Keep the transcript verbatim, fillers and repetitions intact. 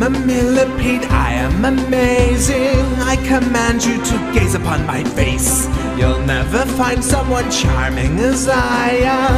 a millipede, I am amazing. I command you to gaze upon my face. You'll never find someone charming as I am.